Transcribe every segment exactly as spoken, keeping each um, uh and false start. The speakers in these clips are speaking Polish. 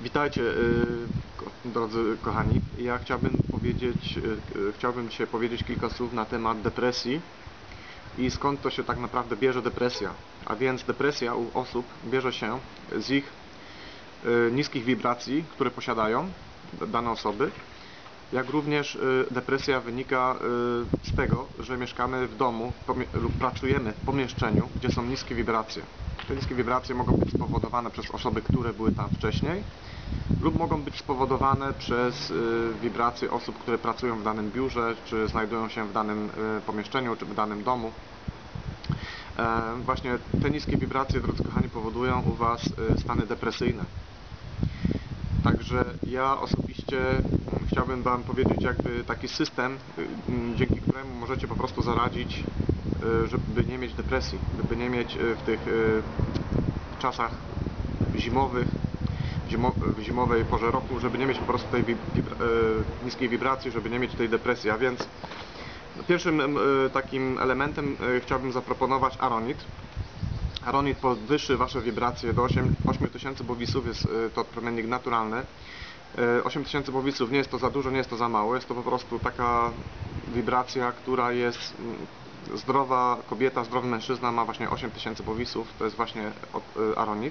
Witajcie, y, drodzy kochani. Ja chciałbym powiedzieć, y, chciałbym dzisiaj powiedzieć kilka słów na temat depresji i skąd to się tak naprawdę bierze depresja. A więc depresja u osób bierze się z ich y, niskich wibracji, które posiadają dane osoby, jak również y, depresja wynika y, z tego, że mieszkamy w domu lub pracujemy w pomieszczeniu, gdzie są niskie wibracje. Te niskie wibracje mogą być spowodowane przez osoby, które były tam wcześniej, lub mogą być spowodowane przez y, wibracje osób, które pracują w danym biurze, czy znajdują się w danym y, pomieszczeniu, czy w danym domu. E, właśnie te niskie wibracje, drodzy kochani, powodują u Was y, stany depresyjne. Także ja osobiście chciałbym Wam powiedzieć jakby taki system, dzięki któremu możecie po prostu zaradzić, żeby nie mieć depresji, żeby nie mieć w tych czasach zimowych, w zimowej porze roku, żeby nie mieć po prostu tej wibra niskiej wibracji, żeby nie mieć tej depresji. A więc pierwszym takim elementem chciałbym zaproponować aronit. Aronit podwyższy Wasze wibracje do ośmiu tysięcy bowisów, jest to promiennik naturalny. osiem tysięcy bowisów nie jest to za dużo, nie jest to za mało, jest to po prostu taka wibracja, która jest zdrowa kobieta, zdrowy mężczyzna ma właśnie osiem tysięcy bowisów, to jest właśnie aronit.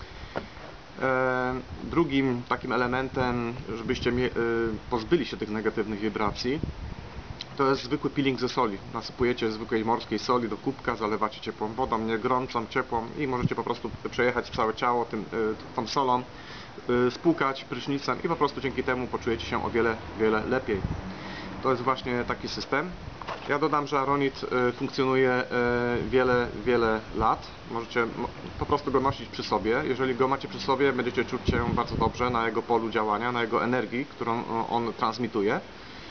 Drugim takim elementem, żebyście pozbyli się tych negatywnych wibracji, to jest zwykły peeling ze soli. Nasypujecie zwykłej morskiej soli do kubka, zalewacie ciepłą wodą, nie gorącą, ciepłą i możecie po prostu przejechać całe ciało tym, tą solą, spłukać prysznicem i po prostu dzięki temu poczujecie się o wiele, wiele lepiej. To jest właśnie taki system. Ja dodam, że aronit funkcjonuje wiele, wiele lat. Możecie po prostu go nosić przy sobie. Jeżeli go macie przy sobie, będziecie czuć się bardzo dobrze na jego polu działania, na jego energii, którą on transmituje.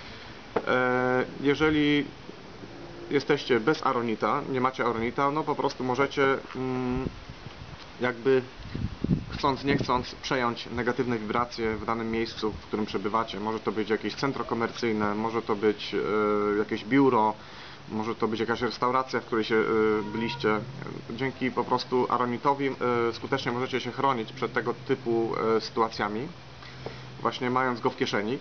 Jeżeli jesteście bez aronita, nie macie aronita, no po prostu możecie jakby chcąc, nie chcąc przejąć negatywne wibracje w danym miejscu, w którym przebywacie. Może to być jakieś centrum komercyjne, może to być jakieś biuro, może to być jakaś restauracja, w której się byliście. Dzięki po prostu aronitowi skutecznie możecie się chronić przed tego typu sytuacjami, właśnie mając go w kieszeni.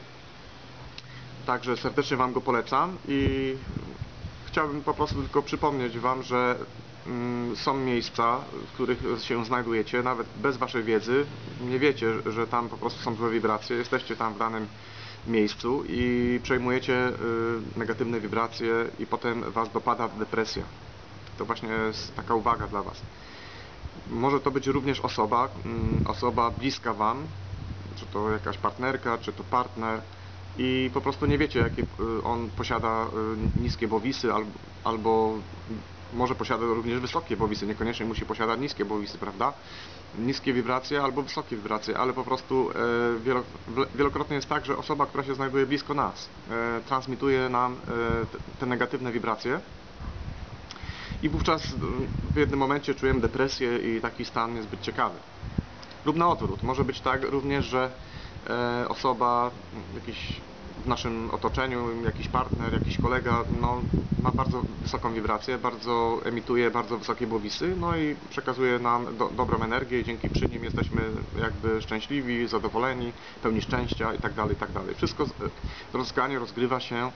Także serdecznie Wam go polecam i chciałbym po prostu tylko przypomnieć Wam, że mm, są miejsca, w których się znajdujecie, nawet bez Waszej wiedzy, nie wiecie, że tam po prostu są złe wibracje, jesteście tam w danym miejscu i przejmujecie y, negatywne wibracje i potem Was dopada depresja. To właśnie jest taka uwaga dla Was. Może to być również osoba, y, osoba bliska Wam, czy to jakaś partnerka, czy to partner, i po prostu nie wiecie, jakie on posiada niskie bowisy, albo, albo może posiada również wysokie bowisy, niekoniecznie musi posiadać niskie bowisy, prawda? Niskie wibracje albo wysokie wibracje, ale po prostu wielokrotnie jest tak, że osoba, która się znajduje blisko nas, transmituje nam te negatywne wibracje i wówczas w jednym momencie czujemy depresję i taki stan niezbyt ciekawy. Lub na odwrót, może być tak również, że osoba jakiś w naszym otoczeniu, jakiś partner, jakiś kolega, no, ma bardzo wysoką wibrację, bardzo emituje bardzo wysokie bowisy, no i przekazuje nam do, dobrą energię i dzięki przy nim jesteśmy jakby szczęśliwi, zadowoleni, pełni szczęścia i tak dalej, i tak dalej. Wszystko rozgranie rozgrywa się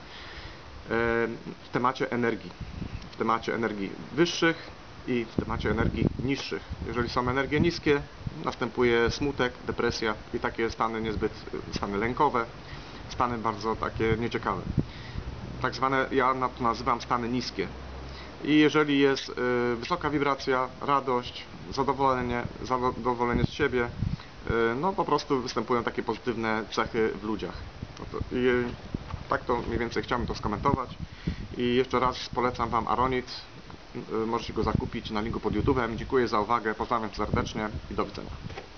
w temacie energii, w temacie energii wyższych i w temacie energii niższych. Jeżeli są energie niskie, następuje smutek, depresja i takie stany niezbyt, stany lękowe, stany bardzo takie nieciekawe. Tak zwane, ja to nazywam stany niskie. I jeżeli jest y, wysoka wibracja, radość, zadowolenie, zadowolenie z siebie, y, no po prostu występują takie pozytywne cechy w ludziach. I y, tak to mniej więcej chciałbym to skomentować. I jeszcze raz polecam Wam aronit. Możecie go zakupić na linku pod YouTube'em. Dziękuję za uwagę, pozdrawiam serdecznie i do widzenia.